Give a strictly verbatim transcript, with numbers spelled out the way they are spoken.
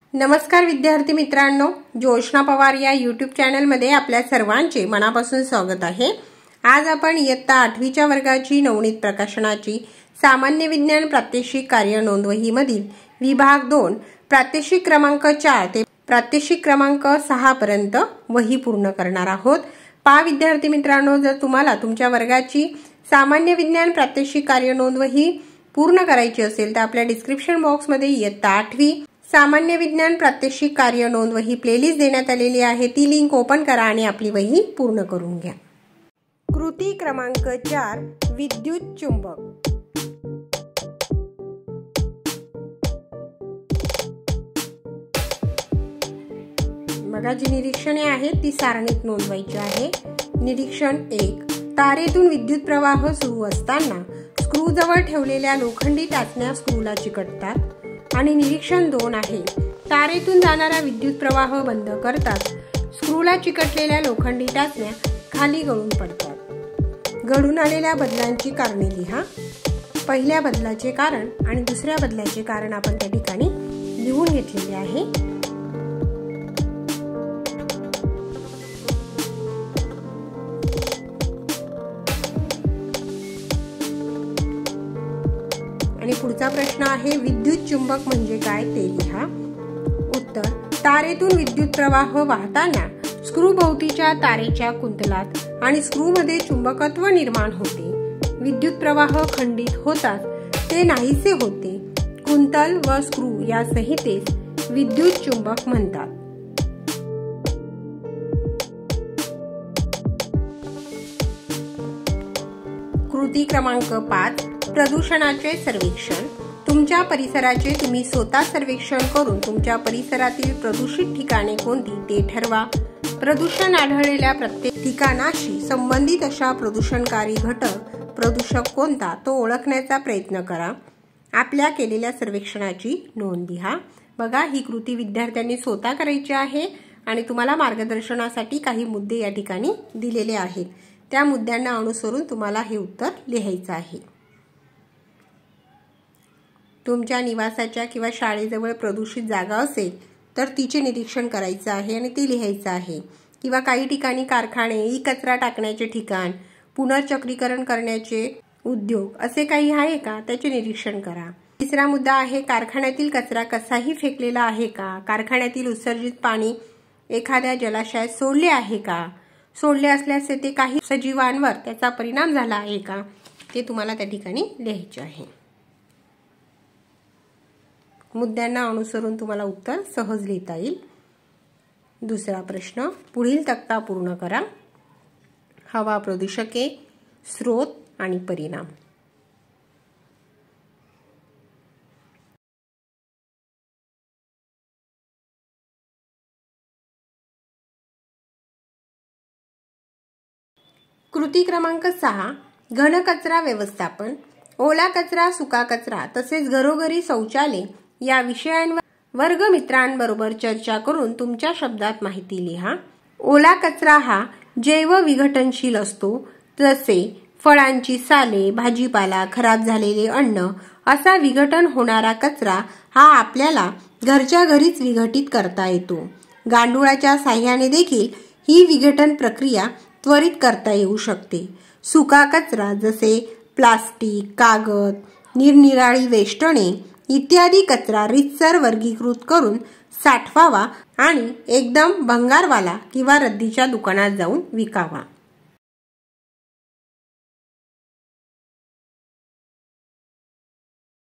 नमस्कार विद्यार्थी मित्रांनो, जोशना पवार या यूट्यूब चॅनलमध्ये आपल्या सर्वांचे मनापासून स्वागत आहे। आज आपण इयत्ता आठवीच्या वर्गाची नवनीत प्रकाशनाची सामान्य विज्ञान प्रात्यक्षिक कार्य नोंदवही मधील विभाग दोन प्रात्यक्षिक क्रमांक चार ते प्रात्यक्षिक क्रमांक सहा पर्यंत वही पूर्ण करणार आहोत। पहा विद्यार्थी मित्रांनो, जर तुम्हाला तुमच्या वर्गाची सामान्य विज्ञान प्रात्यक्षिक कार्य नोंदवही पूर्ण करायची असेल तर आपल्या डिस्क्रिप्शन बॉक्स मध्ये इयत्ता आठवी सामान्य विज्ञान प्रात्यक्षिक कार्य नोंदवही प्लेलिस्ट देण्यात आलेली आहे। ती लिंक ओपन करा आणि आपली वही पूर्ण करून घ्या। कृती क्रमांक चार, विद्युत चुंबक। बघा, जी निरीक्षणे आहेत ती सारणीत नोंदवायची आहे। निरीक्षण एक, तारेतून विद्युत प्रवाह सुरू असताना स्क्रू जवळ ठेवलेल्या लोखंडी टाचण्या स्क्रूला चिकटतात। आणि निरीक्षण दोन आहे, तारेतून जाणारा विद्युत प्रवाह बंद करतात स्क्रूला चिकटलेल्या लोखंडी टाचण्या खाली गळून पडतात। घडून आलेल्या बदलांची कारणे लिहा। पहिल्या बदलाचे कारण आणि दुसऱ्या बदलाचे कारण आपण त्या ठिकाणी लिहून घेतलेले आहे। आणि पुढचा प्रश्न आहे, विद्युत चुंबक म्हणजे काय ते लिहा। उत्तर, तारेतून विद्युत प्रवाह वाहताना स्क्रू भोवतीच्या तारेच्या कुंतलात आणि स्क्रू मध्ये चुंबकत्व निर्माण होते। विद्युत प्रवाह खंडित होतात ते नाहीसे होते। कुंतल व स्क्रू या संहितेस विद्युत चुंबक म्हणतात। कृती क्रमांक पाच, प्रदूषणाचे सर्वेक्षण। तुमच्या परिसराचे तुम्ही स्वतः सर्वेक्षण करून तुमच्या परिसरातील प्रदूषित ठिकाणे कोणती ते ठरवा। प्रदूषण आढळलेल्या प्रत्येक ठिकाणाशी संबंधित अशा प्रदूषणकारी घटक प्रदूषक कोणता तो ओळखण्याचा प्रयत्न करा। आपल्या केलेल्या सर्वेक्षणाची नोंद लिहा। बघा, ही कृती विद्यार्थ्यांनी स्वतः करायची आहे आणि तुम्हाला मार्गदर्शनासाठी काही मुद्दे या ठिकाणी दिलेले आहेत। त्या मुद्द्यांना अनुसरून तुम्हाला हे उत्तर लिहायचं आहे। तुमच्या निवासाच्या किंवा शाळेजवळ प्रदूषित जागा असेल तर तिचे निरीक्षण करायचं आहे आणि ते लिहायचं आहे। किंवा काही ठिकाणी कारखाने, ई कचरा टाकण्याचे ठिकाण, पुनर्चक्रीकरण करण्याचे उद्योग असे काही आहे का त्याचे निरीक्षण करा। तिसरा मुद्दा आहे, कारखान्यातील कचरा कसाही फेकलेला आहे का, कारखान्यातील उत्सर्जित पाणी एखाद्या जलाशयात सोडले आहे का, सोडले असल्यास ते काही सजीवांवर त्याचा परिणाम झाला आहे का, ते तुम्हाला त्या ठिकाणी लिहायचे आहे। मुद्द्यांना अनुसरून तुम्हाला उत्तर सहज लिहिता येईल। दुसरा प्रश्न, पुढील तक्ता पूर्ण करा। हवा प्रदूषके, स्रोत आणि परिणाम। कृती क्रमांक सहा, घनकचरा व्यवस्थापन। ओला कचरा, सुका कचरा तसेच घरोघरी शौचालय या विषयांवर वर्गमित्रांबरोबर चर्चा करून तुमच्या शब्दात माहिती लिहा। ओला कचरा हा जैव विघटनशील असतो, जसे फळांची साले, भाजीपाला, खराब झालेले अन्न असा विघटन होणारा कचरा हा आपल्याला घरच्या घरीच विघटित करता येतो। गांडुळाच्या साह्याने देखील ही विघटन प्रक्रिया त्वरित करता येऊ शकते। सुका कचरा जसे प्लास्टिक, कागद, निरनिराळी वेष्टणे इत्यादी कचरा रीतसर वर्गीकृत करून साठवावा आणि एकदम भंगारवाला किंवा रद्दीच्या दुकानात जाऊन विकावा।